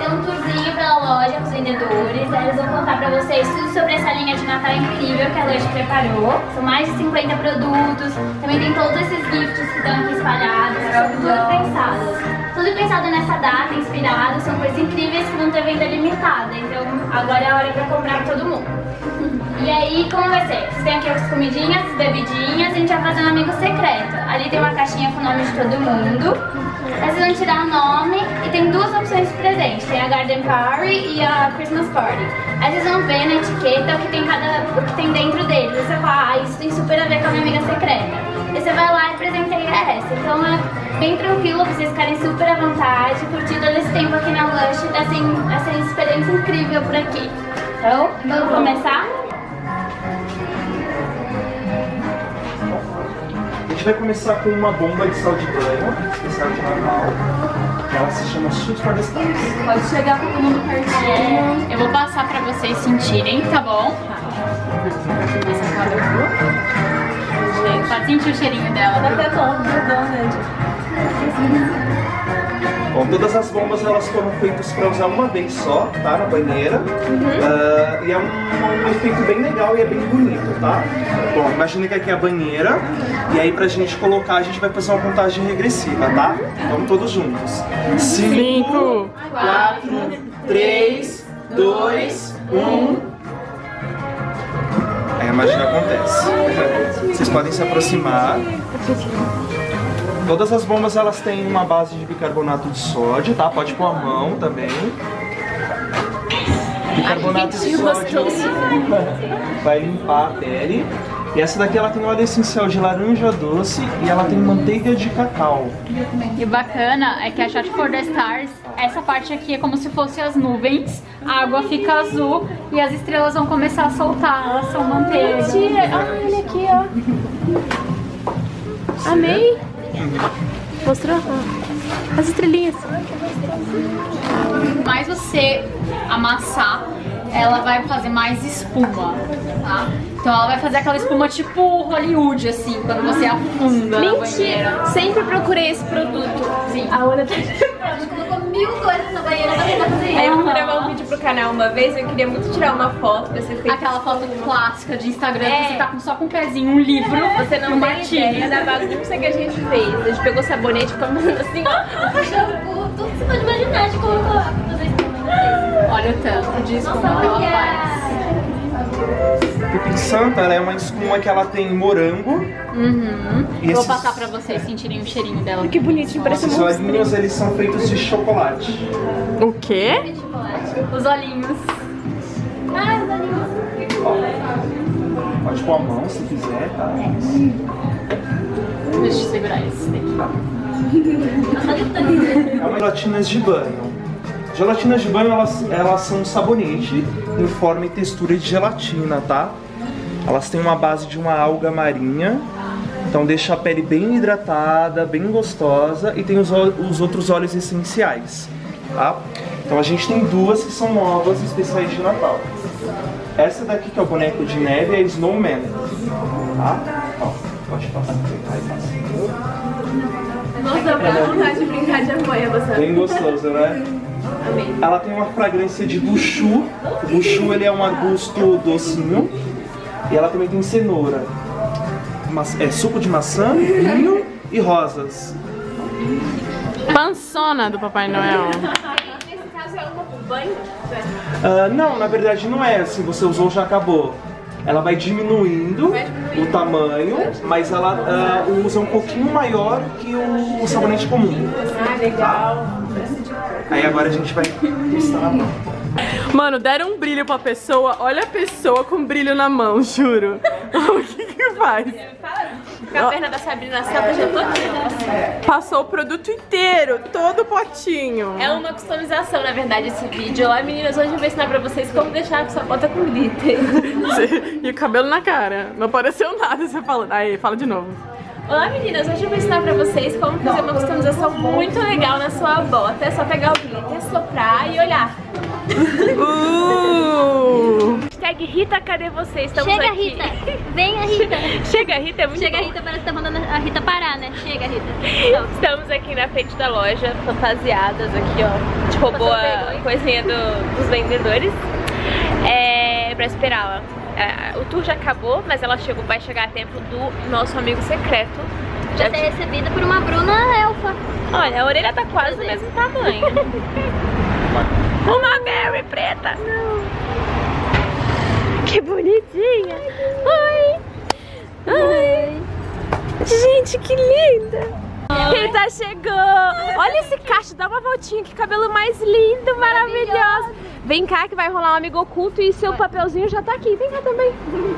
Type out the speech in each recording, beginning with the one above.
fazer um tourzinho pela loja com os vendedores. Aí eles vão contar pra vocês tudo sobre essa linha de Natal incrível que a Lush preparou. São mais de 50 produtos. Também tem todos esses gifts que estão aqui espalhados. Tudo pensado. Tudo pensado nessa data, inspirado. São coisas incríveis que vão ter venda limitada. Então agora é a hora pra comprar pra todo mundo. E aí, como vai ser? Vocês têm aqui as comidinhas, as bebidinhas, a gente vai fazer um amigo secreto. Ali tem uma caixinha com o nome de todo mundo. Aí vocês vão tirar o nome e tem duas opções de presente. Tem a Garden Party e a Christmas Party. Aí vocês vão ver na etiqueta o que tem dentro deles. Aí você fala, isso tem super a ver com a minha amiga secreta. Aí você vai lá e presenteia essa. Então é bem tranquilo pra vocês ficarem super à vontade, curtindo esse tempo aqui na Lush, essa experiência incrível por aqui. Então, vamos começar? A gente vai começar com uma bomba de sal de banho, especial de Natal. Ela se chama Shoot for the Stars. Pode chegar todo mundo pertinho. Eu vou passar pra vocês sentirem, tá bom? Pode sentir o cheirinho dela. Tá até todo, né? Bom, todas as bombas elas foram feitas para usar uma vez só, tá? Na banheira. E é um efeito bem legal e é bem bonito, tá? Bom, imagina que aqui é a banheira. E aí pra gente colocar, a gente vai fazer uma contagem regressiva, tá? Vamos todos juntos. 5, 4, 3, 2, 1. Aí a magia acontece. Vocês podem se aproximar. Todas as bombas elas têm uma base de bicarbonato de sódio, tá? Pode pôr a mão também. Bicarbonato de sódio vai limpar a pele. E essa daqui ela tem óleo essencial de laranja doce e ela tem manteiga de cacau. E o bacana é que a Shot for the Stars, essa parte aqui é como se fosse as nuvens, a água fica azul e as estrelas vão começar a soltar, elas são manteiga. Mentira! Ah, olha aqui, ó. Amei! Mostrou? As estrelinhas. Mais você amassar, ela vai fazer mais espuma, tá? Então ela vai fazer aquela espuma tipo Hollywood, assim, quando você afunda na banheira. Sempre procurei esse produto. Sim. A Ana tá... Colocou 1000 coisas na banheira pra tentar fazer isso. Eu fui gravar um vídeo pro canal uma vez, eu queria muito tirar uma foto pra ser feita. Aquela foto clássica de Instagram, que você tá só com o pezinho, um livro, você não tem ideia da bagunça que a gente fez. A gente pegou sabonete e ficou assim, ó. Tudo que você pode imaginar, a gente colocou lá pra fazer isso. Olha o tanto de espuma que ela faz. Pipi Santa ela é uma espuma que ela tem morango. E Vou passar pra vocês sentirem o cheirinho dela. Que bonitinho, parece esses olhinhos eles são feitos de chocolate. O quê? Os olhinhos. Ah, os olhinhos. Pode pôr a mão se quiser, tá? Deixa eu segurar esse daqui. É uma gelatinas de banho. Gelatinas de banho elas são um sabonete em forma e textura de gelatina, tá? Elas têm uma base de uma alga marinha, então deixa a pele bem hidratada, bem gostosa e tem os outros óleos essenciais, tá? Então a gente tem duas que são novas, especiais de Natal. Essa daqui que é o boneco de neve é Snowman, tá? Ó, pode passar. Nossa, dá vontade de brincar de apoio, você. Bem gostoso, né? Amei. Ela tem uma fragrância de buchu. O buchu ele é um arbusto docinho. E ela também tem cenoura. É suco de maçã, vinho e rosas. Pançona do Papai Noel. Nesse caso é uma pro banho? Não, na verdade não é. Se você usou, já acabou. Ela vai diminuindo o tamanho, mas ela usa um pouquinho maior que o sabonete comum. Ah, legal. Aí agora a gente vai testar na mão. Mano, deram um brilho pra pessoa. Olha a pessoa com brilho na mão, juro. O que faz? Com a perna da Sabrina Santa já tô Passou o produto inteiro, todo o potinho. É uma customização, na verdade, esse vídeo. Olá, meninas, hoje eu vou ensinar pra vocês como deixar a sua bota com glitter. E o cabelo na cara. Não apareceu nada você falando. Aí, fala de novo. Olá, meninas, hoje eu vou ensinar pra vocês como fazer uma customização muito legal na sua bota. É só pegar o glitter, soprar e olhar. A gente Hashtag Rita, cadê você? Estamos Chega, aqui. Rita! Venha, Rita! Chega, Rita, é muito Chega, bom. Rita, parece que tá mandando a Rita parar, né? Chega, Rita. Estamos aqui na frente da loja, fantasiadas aqui, ó. A gente roubou a coisinha dos vendedores. Pra esperá-la. O tour já acabou, mas ela vai chegar a tempo do nosso amigo secreto. Já ser recebida por uma Bruna elfa. Olha, a orelha tá quase do mesmo tamanho. Uma Mary preta. Não. Que bonitinha. Oi. Oi. Gente, que linda. Rita chegou. Olha esse cacho, dá uma voltinha. Que cabelo mais lindo, maravilhoso. Vem cá que vai rolar um amigo oculto e seu papelzinho já tá aqui. Vem cá também.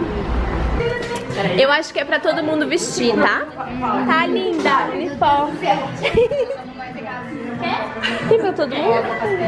Eu acho que é pra todo mundo vestir, tá? Tá linda. Uniforme. Tem pra todo mundo?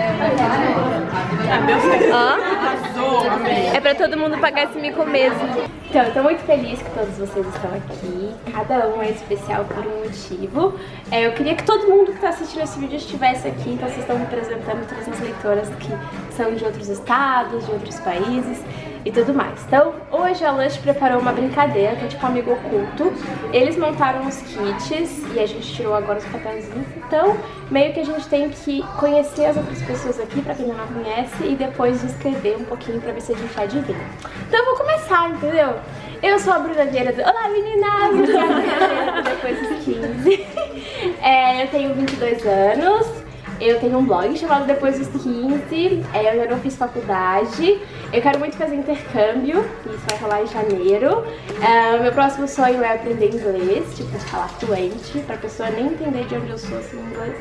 É pra todo mundo pagar esse mico mesmo. Então, eu tô muito feliz que todos vocês estão aqui. Cada um é especial por um motivo. Eu queria que todo mundo que tá assistindo esse vídeo estivesse aqui. Então vocês estão representando todas as leitoras que são de outros estados, de outros países e tudo mais. Então, hoje a Lush preparou uma brincadeira, que é tipo um amigo oculto. Eles montaram os kits e a gente tirou agora os papelzinhos. Então, meio que a gente tem que conhecer as outras pessoas aqui, pra quem não conhece, e depois descrever um pouquinho pra ver se a gente adivinha. Então eu vou começar, entendeu? Eu sou a Bruna Vieira do... Olá, meninas! Depois dos 15. Eu tenho 22 anos. Eu tenho um blog chamado Depois dos 15, eu ainda não fiz faculdade, eu quero muito fazer intercâmbio, isso vai rolar em janeiro. Meu próximo sonho é aprender inglês, tipo, falar fluente, pra pessoa nem entender de onde eu sou, assim, inglês,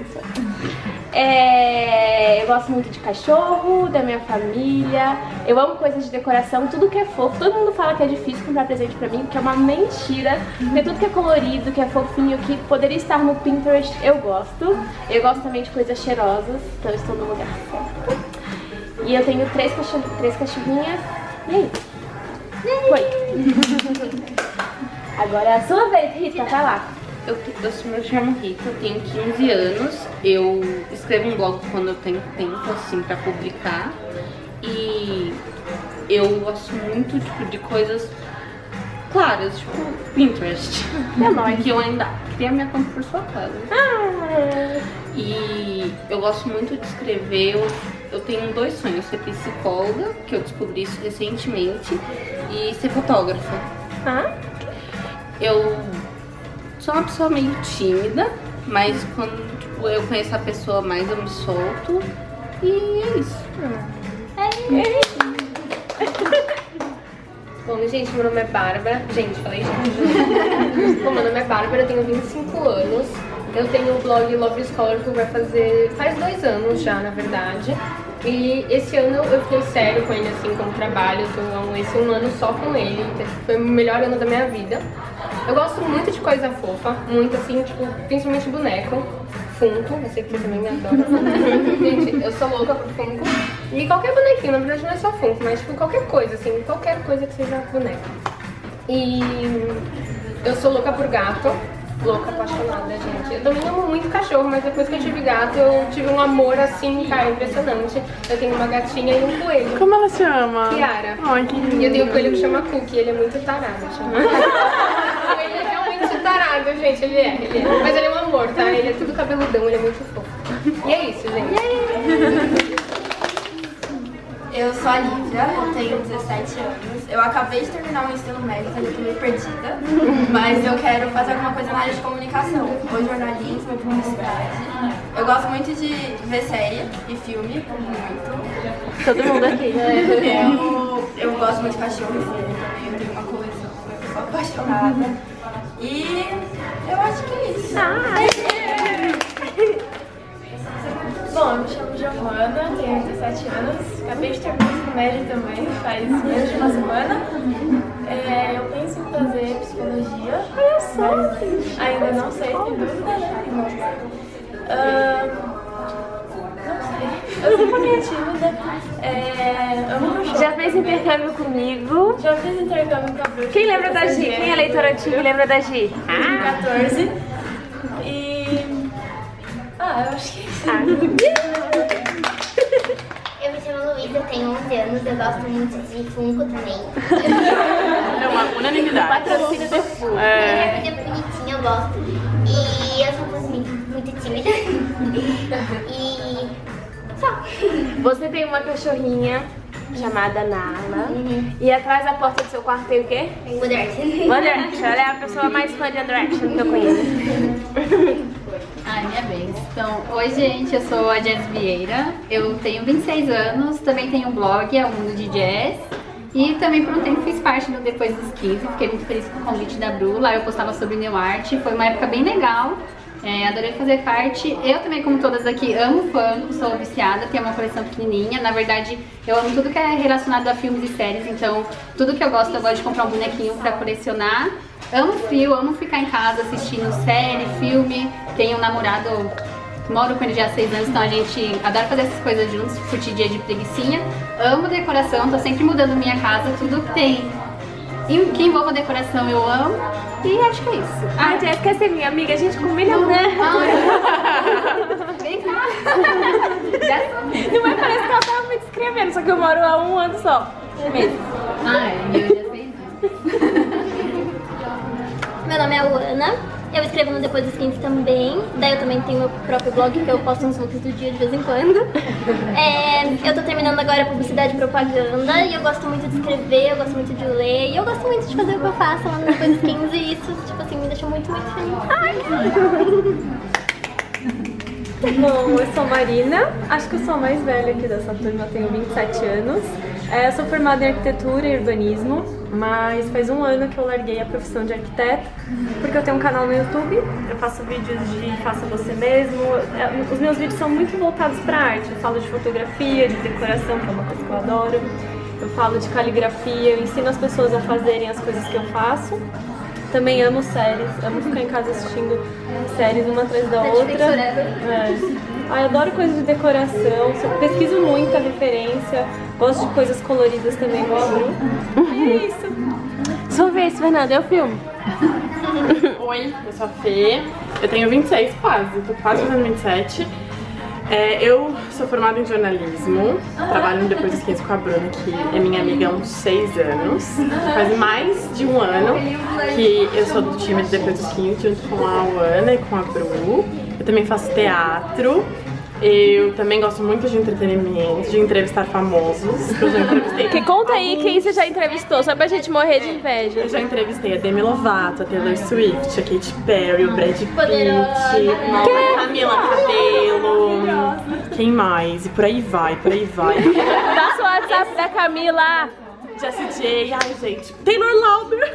eu gosto muito de cachorro, da minha família, eu amo coisas de decoração, tudo que é fofo. Todo mundo fala que é difícil comprar presente pra mim, que é uma mentira, porque tudo que é colorido, que é fofinho, que poderia estar no Pinterest, eu gosto. Eu gosto também de coisas cheirosas, então eu estou no lugar certo. E eu tenho três cachorrinhas, e aí? Foi. Agora é a sua vez, Rita, vai lá. Eu me chamo Rita, eu tenho 15 anos, eu escrevo um blog quando eu tenho tempo, assim, pra publicar. E eu gosto muito, tipo, de coisas claras, tipo Pinterest. É nóis. Que eu ainda criei a minha conta por sua casa. E eu gosto muito de escrever, eu tenho dois sonhos, ser psicóloga, que eu descobri isso recentemente, e ser fotógrafa. Eu sou uma pessoa meio tímida, mas quando tipo, eu conheço a pessoa mais, eu me solto. E é isso. Bom, gente, meu nome é Bárbara. Gente, falei gente. Bom, meu nome é Bárbara, eu tenho 25 anos. Eu tenho o blog Love Scholar que vai fazer... faz 2 anos já, na verdade. E esse ano eu fiquei sério com ele, assim, como trabalho. Então, esse 1 ano só com ele. Foi o melhor ano da minha vida. Eu gosto muito de coisa fofa, muito assim, tipo, principalmente boneco. Funko, eu sei que você também adora. Gente, eu sou louca por Funko. E qualquer bonequinho, na verdade não é só Funko, mas tipo, qualquer coisa, assim, qualquer coisa que seja boneco. E eu sou louca por gato. Louca, apaixonada, gente. Eu também amo muito cachorro, mas depois que eu tive gato, eu tive um amor assim, cara, impressionante. Eu tenho uma gatinha e um coelho. Como ela chama? Kiara. Ai, que lindo. E eu tenho um coelho que chama Cookie, ele é muito tarado. Ele é realmente tarado, gente, ele é. Mas ele é um amor, tá? Ele é tudo cabeludão, ele é muito fofo. E é isso, gente. Eu sou a Lívia, eu tenho 17 anos. Eu acabei de terminar o ensino médio, então eu tô meio perdida. Mas eu quero fazer alguma coisa na área de comunicação, ou jornalismo, ou publicidade. Eu gosto muito de ver série e filme, muito. Todo mundo aqui. Eu gosto muito de cachorro e filme também, eu tenho uma coleção, eu sou apaixonada. E eu acho que é isso. Bom, eu me chamo Giovana, tenho 17 anos, acabei de terminar o ensino médio também, faz menos de uma semana. Eu penso em fazer psicologia, mas ainda não sei, tem dúvida. Não sei, eu sou um pouquinho tímida, amo cachorro. Já fez intercâmbio comigo? Já fiz intercâmbio com a Bruna. Quem lembra da Gi? Quem é leitora antiga e lembra da Gi? 2014. Eu acho que é isso. Eu me chamo Luísa, Laís, eu tenho 11 anos, eu gosto muito de Funko também. É uma unanimidade. Patrocínio do Funko. É bonitinha, eu gosto. E eu sou muito tímida. E só. Você tem uma cachorrinha chamada Nala. E atrás da porta do seu quarto tem o quê? One Direction. One Direction. Ela é a pessoa mais fã de One Direction que eu conheço. Ai, minha vez. Então, oi gente, eu sou a Jazz Vieira, eu tenho 26 anos, também tenho um blog, é o Mundo de Jazz. E também por um tempo fiz parte do Depois dos 15, fiquei muito feliz com o convite da Bru, lá eu postava sobre New Art, foi uma época bem legal. Adorei fazer parte. Eu também, como todas aqui, amo Funko, sou viciada, tenho uma coleção pequenininha. Na verdade, eu amo tudo que é relacionado a filmes e séries, então tudo que eu gosto de comprar um bonequinho pra colecionar. Amo frio, amo ficar em casa assistindo série, filme. Tenho um namorado, moro com ele já há 6 anos, então a gente adora fazer essas coisas juntos, curtir dia de preguicinha. Amo decoração, tô sempre mudando minha casa, tudo que tem que envolva decoração eu amo. E acho que é isso. A Jess quer ser minha amiga, a gente combina, né? Vem cá. Não é? Parece que ela tava me descrevendo, só que eu moro há 1 ano só. Mesmo. Eu já sei. Meu nome é Ana, eu escrevo no Depois dos 15 também. Daí eu também tenho meu próprio blog que eu posto uns looks do dia de vez em quando. Eu tô terminando agora publicidade e propaganda e eu gosto muito de escrever, eu gosto muito de ler e eu gosto muito de fazer o que eu faço lá no Depois dos 15 e isso, tipo assim, me deixa muito, muito feliz. Bom, eu sou Marina, acho que eu sou a mais velha aqui dessa turma, eu tenho 27 anos. Eu sou formada em arquitetura e urbanismo, mas faz 1 ano que eu larguei a profissão de arquiteto, porque eu tenho um canal no YouTube, eu faço vídeos de faça você mesmo, os meus vídeos são muito voltados para arte, eu falo de fotografia, de decoração, que é uma coisa que eu adoro, eu falo de caligrafia, eu ensino as pessoas a fazerem as coisas que eu faço. Também amo séries, amo ficar em casa assistindo séries uma atrás da outra. Eu adoro coisas de decoração, pesquiso muita referência, gosto de coisas coloridas também, igual a Bru. É isso. Sua vez, Fernanda, eu filmo. Oi, eu sou a Fê, eu tenho 26 quase, tô quase fazendo 27. Eu sou formada em jornalismo, trabalho no Depois dos 15 com a Bruna, que é minha amiga há uns 6 anos. Faz mais de 1 ano que eu sou do time de Depois dos 15, junto com a Ana e com a Bru. Eu também faço teatro. Eu também gosto muito de entretenimento, de entrevistar famosos, que eu já entrevistei. Que conta aí quem você já entrevistou, só pra gente morrer de inveja. Eu já entrevistei a Demi Lovato, a Taylor Swift, a Katy Perry, o Brad Pitt, a Camila Cabello, quem mais? E por aí vai, por aí vai. Dá seu WhatsApp da Camila. Jessie J, ai gente, Taylor Lauder.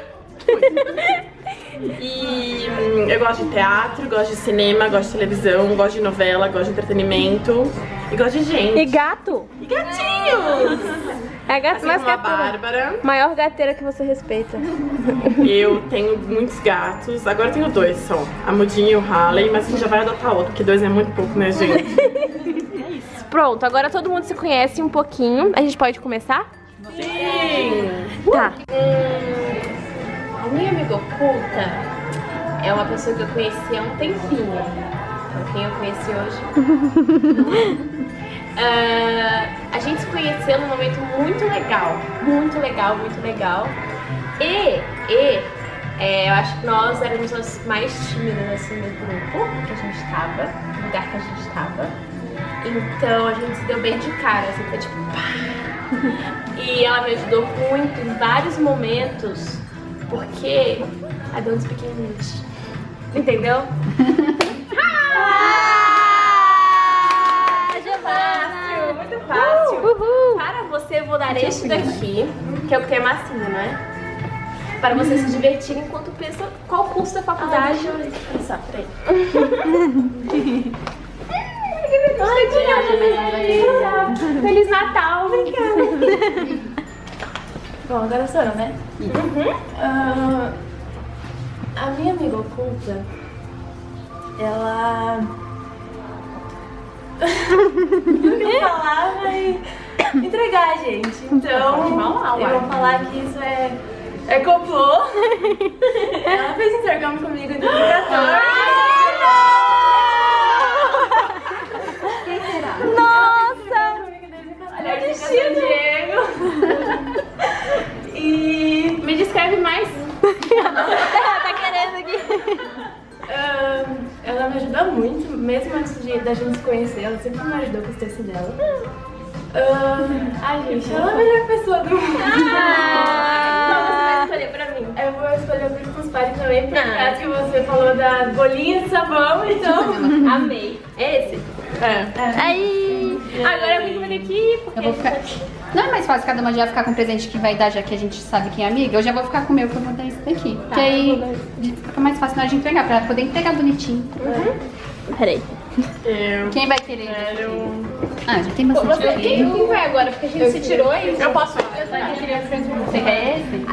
E eu gosto de teatro, gosto de cinema, gosto de televisão, gosto de novela, gosto de entretenimento e gosto de gente. E gato? E gatinhos! É gato assim mais como a gateira. Bárbara. Maior gateira que você respeita. Eu tenho muitos gatos, agora eu tenho 2 só, a Mudinha e o Halley, mas a gente já vai adotar outro, porque 2 é muito pouco, né, gente? É isso. Pronto, agora todo mundo se conhece um pouquinho, a gente pode começar? Sim! Tá. A minha amiga oculta é uma pessoa que eu conheci há um tempinho. Quem eu conheci hoje. A gente se conheceu num momento muito legal. Muito legal, muito legal. Eu acho que nós éramos as mais tímidas assim do grupo que a gente tava, no lugar que a gente tava. Então a gente se deu bem de cara, assim, foi tipo pá! E ela me ajudou muito em vários momentos. Porque I don't speak English. Entendeu? Fácil, muito fácil. Para você, eu vou dar este daqui, que é o que tem massinha, não é? Para você se divertir enquanto pensa qual curso da faculdade. Deixa eu pensar, peraí. Feliz Natal! Obrigada! Bom, agora sou eu, né? A minha amiga oculta, ela... eu falava e entregar, gente. Então, eu vou falar que isso é complô. Ela fez intercâmbio comigo em 2014. Nossa! Olha, que destino! mesmo antes da gente se conhecer, ela sempre me ajudou com os textos dela. Ai, gente, ela é a melhor pessoa do mundo. Então você vai escolher pra mim. Eu vou escolher o vídeo com os pais também, por causa que você falou da bolinha de sabão, então amei. É esse? Aí. Agora eu vou ter que ir, porque Eu vou ficar... Não é mais fácil cada uma já ficar com um presente que vai dar, já que a gente sabe quem é amiga? Eu já vou ficar com o meu, que eu vou dar esse daqui. Porque aí fica mais fácil na hora de entregar, pra poder entregar bonitinho. Peraí. Quem vai querer? Ah, já tem bastante aqui. Quem vai agora? Porque a gente se tirou aí. Eu posso. Você quer esse?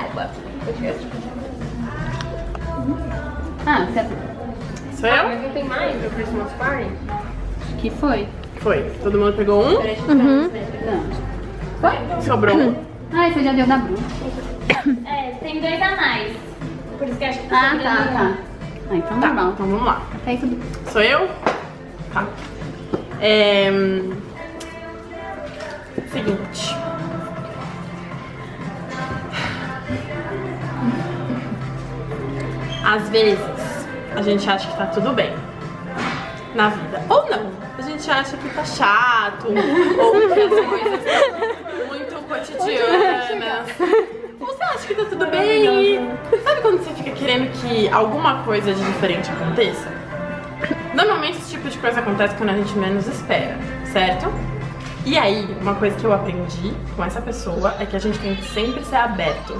Ah, você... Sou eu? Mas não tem mais? O Christmas Party? que foi? Foi. Todo mundo pegou um? Não. Foi? Sobrou um. Ah, você já deu da Bru. Tem 2 a mais. Por isso que eu acho que tá Ah, sobrando tá, um. tá. Ah, então tá bom. Então vamos lá. Até aí tudo. Sou eu? Tá. Seguinte. Às vezes, a gente acha que tá tudo bem na vida. Ou não. A gente acha que tá chato, ou que as coisas são muito cotidianas. Ou você acha que tá tudo bem e... Sabe quando você fica querendo que alguma coisa de diferente aconteça? Normalmente esse tipo de coisa acontece quando a gente menos espera, certo? E aí, uma coisa que eu aprendi com essa pessoa é que a gente tem que sempre ser aberto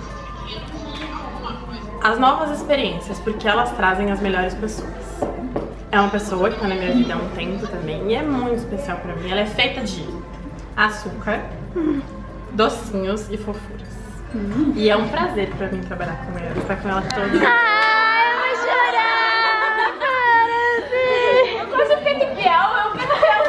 às novas experiências, porque elas trazem as melhores pessoas. É uma pessoa que tá na minha vida há um tempo também e é muito especial pra mim. Ela é feita de açúcar, docinhos e fofuras. E é um prazer pra mim trabalhar com ela, estar com ela todo dia. Ai, eu vou chorar! Eu quase fiquei de piau, eu fiquei de piau.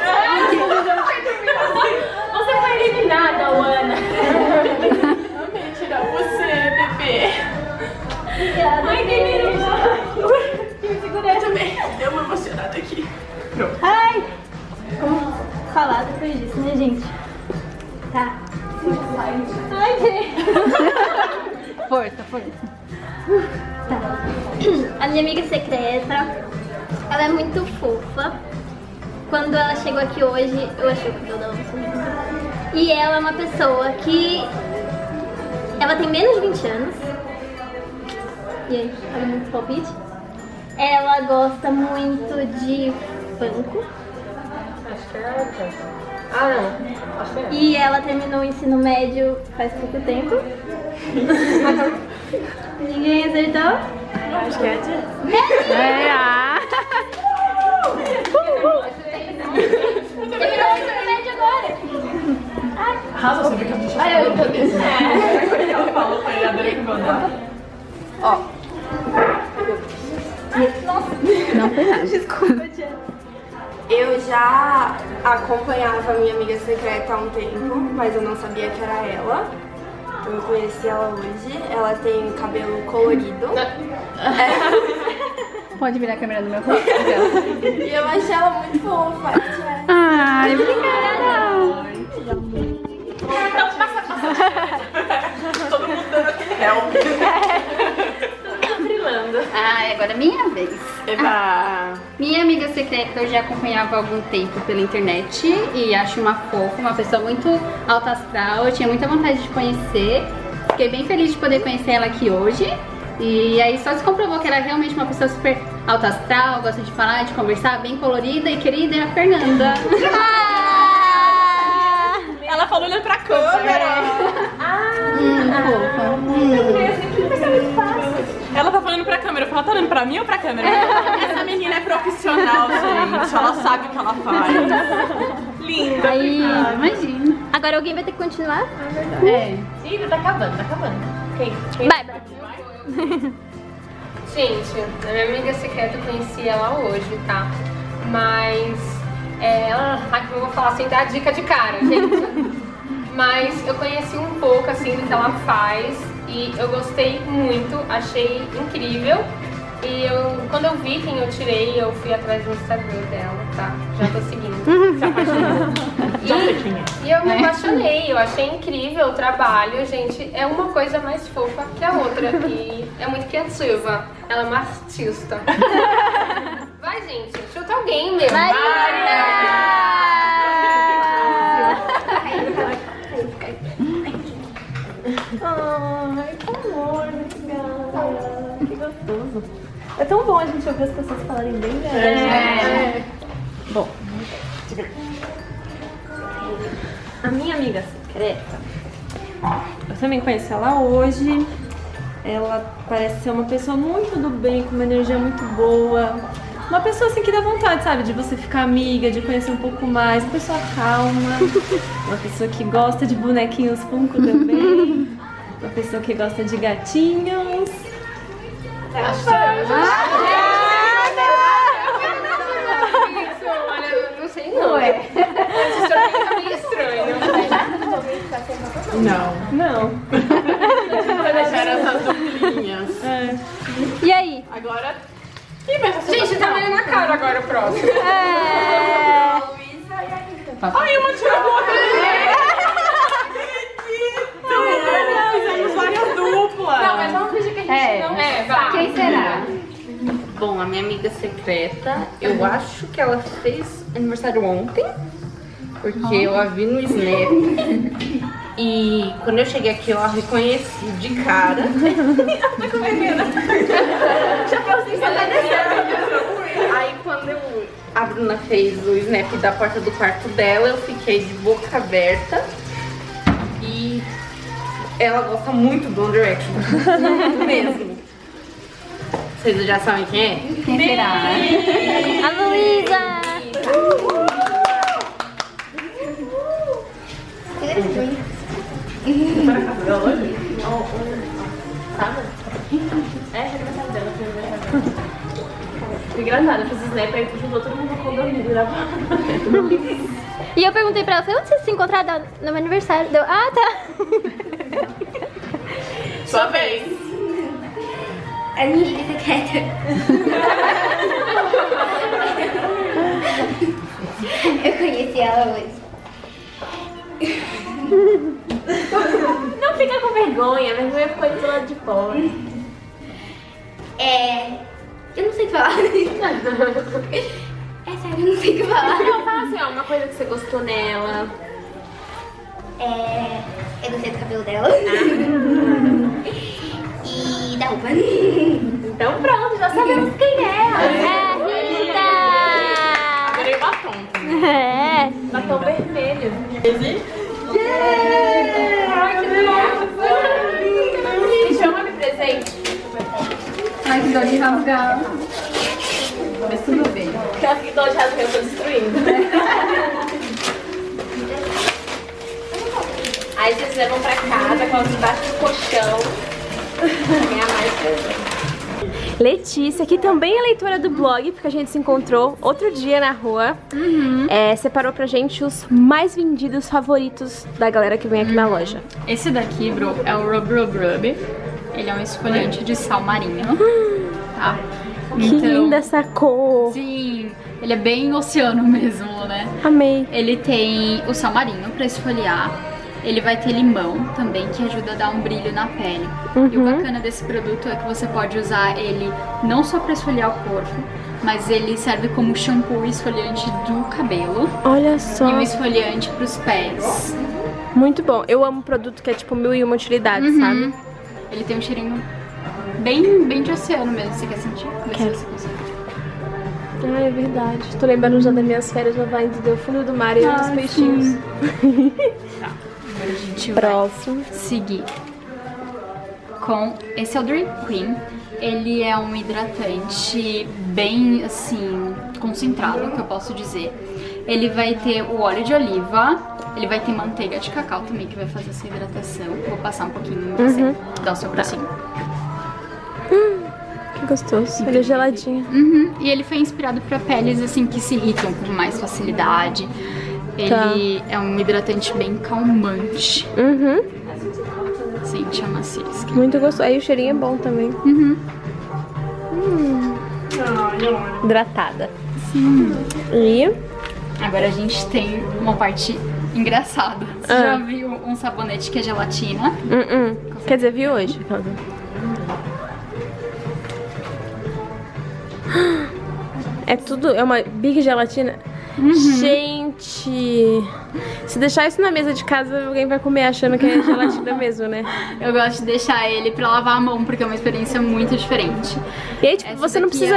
Você foi eliminada, Ana. Amei tirar você, bebê. Obrigada. Ai, que lindo. Eu também. Deu uma emocionada aqui. Pronto. Ai! Como falar depois disso, né, gente? Tá. Ai, gente. Força, força. Tá. A minha amiga secreta, ela é muito fofa. Quando ela chegou aqui hoje, eu achei que eu dava um sorriso. E ela é uma pessoa que... Ela tem menos de 20 anos. E aí, olha muito palpite. Ela gosta muito de funk. Acho que é. Ah, não. Acho que é. E ela terminou o ensino médio faz pouco tempo. Ninguém acertou? Acho que é. Terminou o ensino médio agora. Arrasa, você fica muito chato. Ela falou pra ele, adorei que mandar. Ó. Não foi nada. Desculpa, Tia. Eu já acompanhava a minha amiga secreta há um tempo, mas eu não sabia que era ela. Eu conheci ela hoje. Ela tem cabelo colorido. Pode virar a câmera no meu rosto. E eu achei ela muito fofa. Ai, obrigada. Todo mundo dando aquele help. Ai, agora é minha vez. Eba. Minha amiga secreta eu já acompanhava há algum tempo pela internet e acho uma fofa, uma pessoa muito alta astral. Eu tinha muita vontade de conhecer. Fiquei bem feliz de poder conhecer ela aqui hoje. E aí só se comprovou que ela é realmente uma pessoa super alta astral, gosta de falar, de conversar, bem colorida e querida, é a Fernanda. Ela falou olhando pra câmera. Fofa. Ela tá falando pra câmera. Eu falo, tá olhando pra mim ou pra câmera? Essa menina é profissional, gente. Ela sabe o que ela faz. Linda. Aí, imagina. Agora alguém vai ter que continuar? É. Ih, tá acabando, tá acabando. Quem? Bárbara. Gente, a minha amiga secreta eu conheci ela hoje, tá? Mas ela. Ai, eu vou falar sem dar dica de cara, gente. Mas eu conheci um pouco assim do que ela faz e eu gostei muito, achei incrível. E quando eu vi quem eu tirei, eu fui atrás do Instagram dela, tá? Já tô seguindo. Se apaixonou. E eu me apaixonei, eu achei incrível o trabalho, gente. É uma coisa mais fofa que a outra. E é muito criativa. Ela é uma artista. Vai, gente, chuta alguém, meu. Ai, que amor, legal. Que gostoso. É tão bom a gente ouvir as pessoas falarem bem dela. Bom, a minha amiga secreta, eu também conheci ela hoje. Ela parece ser uma pessoa muito do bem, com uma energia muito boa. Uma pessoa assim que dá vontade, sabe? De você ficar amiga, de conhecer um pouco mais. Uma pessoa calma. Uma pessoa que gosta de bonequinhos Funko também. Uma pessoa que gosta de gatinhos. Não sei não. Esse sorteio tá meio estranho. Não. Vai deixar essas duplinhas. E aí? Agora... Gente, tá meio na cara agora o próximo. Ai, uma tirou a outra. Fizemos várias duplas. Não, mas vamos fingir que a gente não vai. Quem será? Bom, a minha amiga secreta, eu acho que ela fez aniversário ontem, porque eu a vi no Snap. E quando eu cheguei aqui, eu a reconheci de cara. Tá com vergonha. Aí quando a Bruna fez o Snap da porta do quarto dela, eu fiquei de boca aberta. E ela gosta muito do One Direction. Mesmo. Vocês já sabem quem é? Quem será? A Luísa! Engraçado, eu fiz snap aí juntou todo mundo no condomínio gravando. E eu perguntei pra ela, falei, onde vocês se encontraram? No meu aniversário. Deu, ah, tá. Sua vez. A minha amiga secreta. Eu conheci ela hoje. Não fica com vergonha, a vergonha ficou do lado de fora. Eu não sei o que falar. É sério, eu não sei o que falar. Não, fala assim, ó, uma coisa que você gostou nela. Eu gostei do cabelo dela. E da roupa. Então pronto, já sabemos quem é. Rita! Adorei batom. Batom vermelho. Ai, que delícia! Me chama de presente. Ai, que dor de rasgar. Mas tudo bem. Que dó de rasgar eu tô destruindo. Aí vocês levam pra casa, colocam embaixo do colchão. Pra ganhar mais presente. Letícia, que também é leitora do blog, porque a gente se encontrou outro dia na rua, separou pra gente os mais vendidos favoritos da galera que vem aqui na loja. Esse daqui, bro, é o Rub Rub Rub. Ele é um esfoliante de sal marinho. Tá? Que linda essa cor! Sim, ele é bem oceano mesmo, né? Amei. Ele tem o sal marinho pra esfoliar. Ele vai ter limão também, que ajuda a dar um brilho na pele. E o bacana desse produto é que você pode usar ele não só pra esfoliar o corpo, mas ele serve como shampoo e esfoliante do cabelo. Olha só! E um esfoliante pros pés. Muito bom. Eu amo produto que é tipo 1001 utilidades, sabe? Ele tem um cheirinho bem de oceano mesmo. Você quer sentir? Quero. Ah, é verdade. Tô lembrando já das minhas férias lá vai do fundo do mar e os peixinhos. Tá. Agora a gente Próximo. vai seguir com... Esse é o Dream Queen. Ele é um hidratante bem, assim, concentrado, que eu posso dizer. Ele vai ter o óleo de oliva, ele vai ter manteiga de cacau também, que vai fazer essa hidratação. Vou passar um pouquinho em você, dar o seu bracinho. Que gostoso, ele é geladinho. E ele foi inspirado para peles, assim, que se irritam com mais facilidade. Ele é um hidratante bem calmante. Sente a maciez. Muito gostoso. Aí o cheirinho é bom também. Hidratada. Sim. E agora a gente tem uma parte engraçada. Você já viu um sabonete que é gelatina? Quer dizer, vi hoje. É tudo, é uma big gelatina. Gente, se deixar isso na mesa de casa, alguém vai comer achando que é gelatina mesmo, né? Eu gosto de deixar ele pra lavar a mão, porque é uma experiência muito diferente. E aí, tipo, você não precisa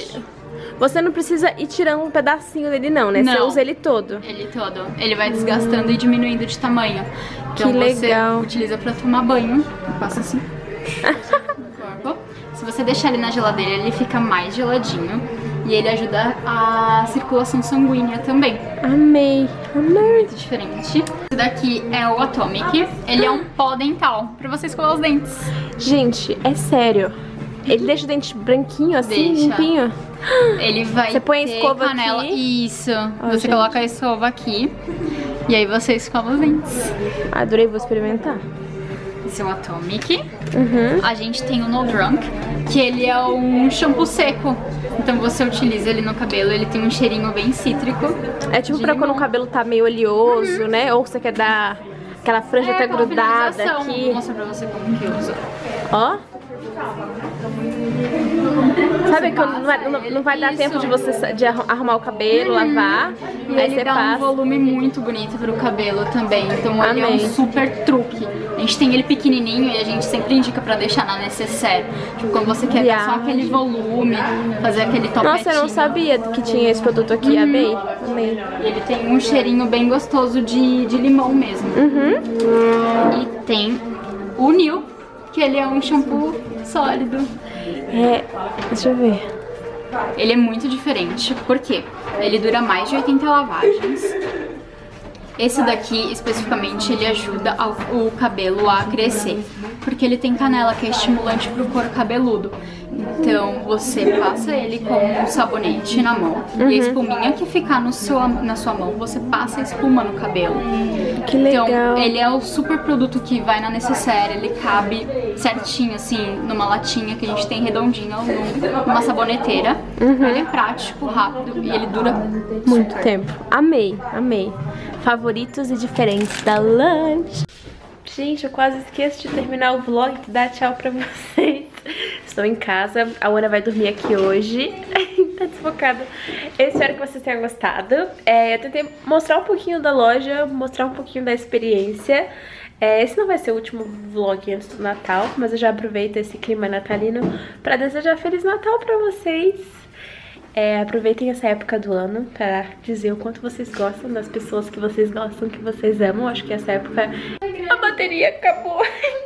ir tirando um pedacinho dele não, né? Você usa ele todo. Ele todo. Ele vai desgastando e diminuindo de tamanho. Então que legal. Você utiliza pra tomar banho. Passa assim no corpo. Se você deixar ele na geladeira, ele fica mais geladinho. E ele ajuda a circulação sanguínea também. Amei, amei. Muito diferente. Esse daqui é o Atomic. Ele é um pó dental pra você escovar os dentes. Gente, é sério. Ele deixa o dente branquinho assim, limpinho? Ele vai Você põe a escova canela. aqui. Isso. Você coloca a escova aqui. E aí você escova os dentes. Adorei, vou experimentar. Esse é o Atomic. A gente tem o No Drunk, que ele é um shampoo seco. Então você utiliza ele no cabelo, ele tem um cheirinho bem cítrico. É tipo pra quando o cabelo tá meio oleoso, né? Ou você quer dar aquela franja até grudada aqui. Vou mostrar pra você como que usa. Ó. Sabe que não vai dar tempo de você arrumar o cabelo, lavar. E aí ele dá um volume muito bonito pro cabelo também. Então ele é um super truque. A gente tem ele pequenininho e a gente sempre indica pra deixar na necessaire. Tipo, quando você quer dar só aquele volume, fazer aquele topetinho. Nossa, eu não sabia que tinha esse produto aqui. Amei, amei. E ele tem um cheirinho bem gostoso de limão mesmo. E tem o New, que ele é um shampoo sólido. Deixa eu ver. Ele é muito diferente, por quê? Ele dura mais de 80 lavagens. Esse daqui, especificamente, ele ajuda o cabelo a crescer, porque ele tem canela, que é estimulante pro couro cabeludo. Então, você passa ele com um sabonete na mão, e a espuminha que ficar na sua mão, você passa a espuma no cabelo. Que legal. Então, ele é o super produto que vai na necessaire, ele cabe certinho, assim, numa latinha que a gente tem redondinha, numa saboneteira. Ele é prático, rápido, e ele dura muito tempo. Amei, amei. Favoritos e diferentes da Lunch. Gente, eu quase esqueço de terminar o vlog e dar tchau pra vocês. Estou em casa, a Ana vai dormir aqui hoje. Tá desfocada. Eu espero que vocês tenham gostado. Eu tentei mostrar um pouquinho da loja, mostrar um pouquinho da experiência. Esse não vai ser o último vlog antes do Natal, mas eu já aproveito esse clima natalino pra desejar Feliz Natal pra vocês. Aproveitem essa época do ano para dizer o quanto vocês gostam das pessoas que vocês gostam, que vocês amam. Acho que essa época a bateria acabou.